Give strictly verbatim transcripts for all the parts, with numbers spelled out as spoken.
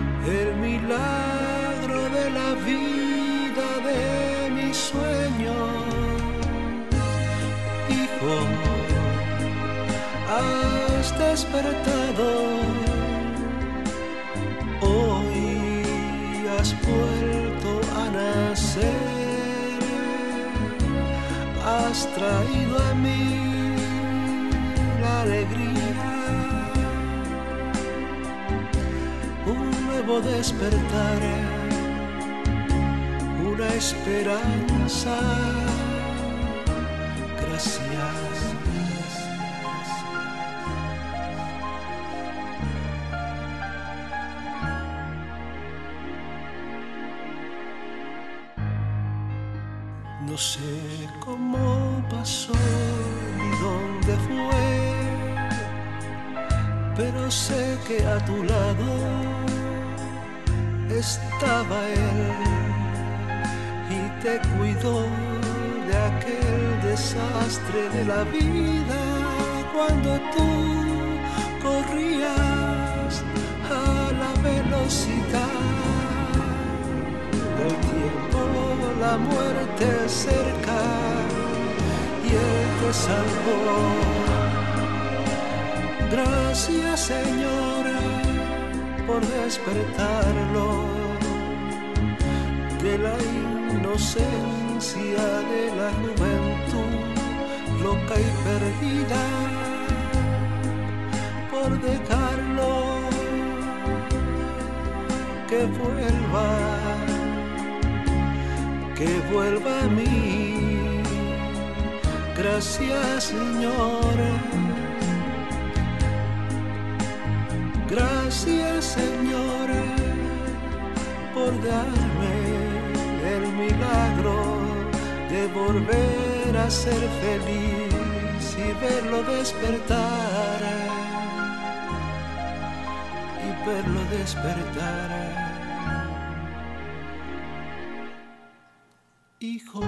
el milagro de la vida de mi sueño. Hijo, has despertado, hoy has vuelto a nacer, has traído a mí la alegría, un nuevo despertar, una esperanza. Gracias. No sé cómo pasó ni dónde fue, pero sé que a tu lado estaba él y te cuidó de aquel desastre de la vida cuando tú corrías a la velocidad del tiempo, la muerte cerca, y él te salvó. Gracias, Señora, por despertarlo de la inocencia de la juventud loca y perdida, por dejarlo que vuelva, que vuelva a mí. Gracias, Señora. Gracias, Señora, por darme el milagro de volver a ser feliz y verlo despertar, y verlo despertar. Hijo.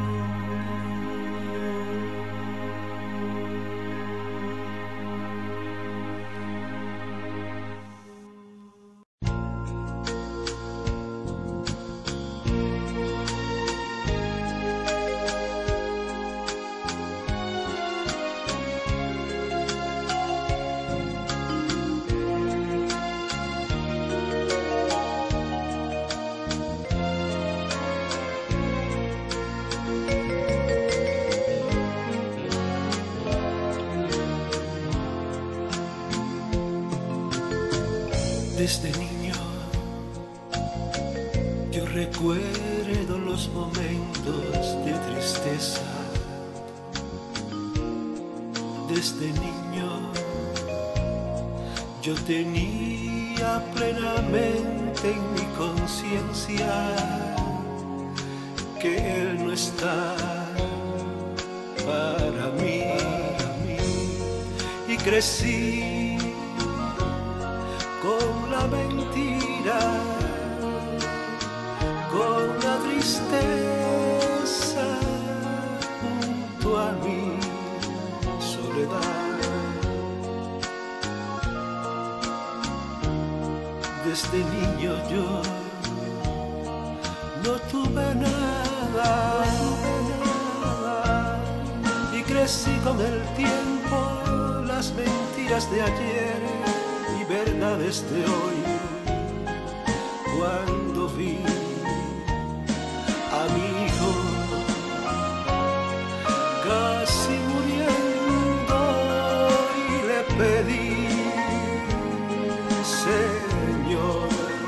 Desde niño yo recuerdo los momentos de tristeza. Desde niño yo tenía plenamente en mi conciencia que él no está para mí, y crecí con la mentira, con la tristeza junto a mi soledad. Desde niño yo no tuve nada, y crecí con el tiempo las mentiras de ayer y verdades de hoy. Cuando vi a mi hijo casi muriendo y le pedí, Señor,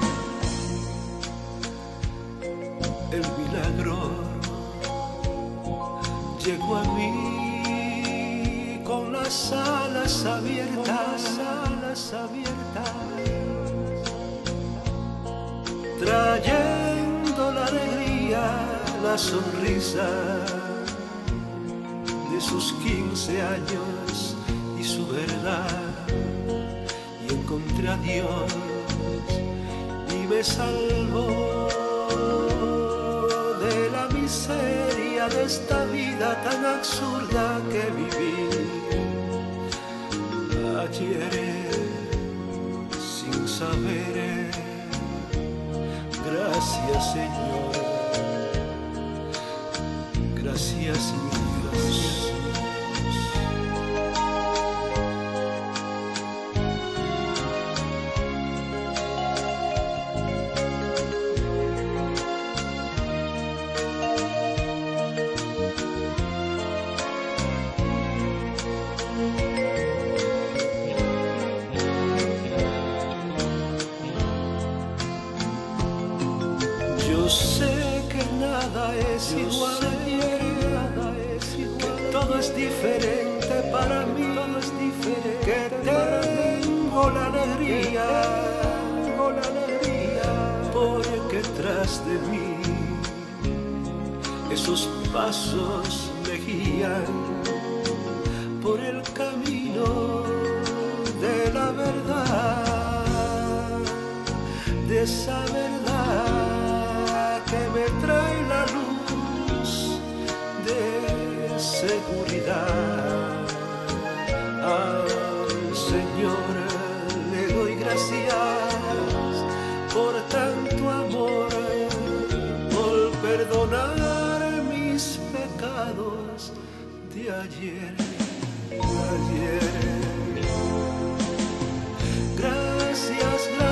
el milagro llegó a mí con las alas abiertas, alas abiertas, trayendo la alegría, la sonrisa de sus quince años y su verdad. Y encontré a Dios y me salvó de la miseria de esta vida tan absurda que viví ayer sin saber Gracias, Señor. Gracias, mi Dios. Yo sé que nada es Yo igual ayer, nada es igual que todo es diferente para mí, todo es diferente, que tengo la alegría, tengo la alegría, porque tras de mí esos pasos me guían por el camino de la verdad, de esa verdad que me trae la luz de seguridad. Al Señor le doy gracias por tanto amor, por perdonar mis pecados de ayer, de ayer. Gracias, gracias.